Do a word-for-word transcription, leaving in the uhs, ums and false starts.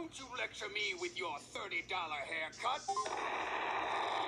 Don't you lecture me with your thirty dollar haircut.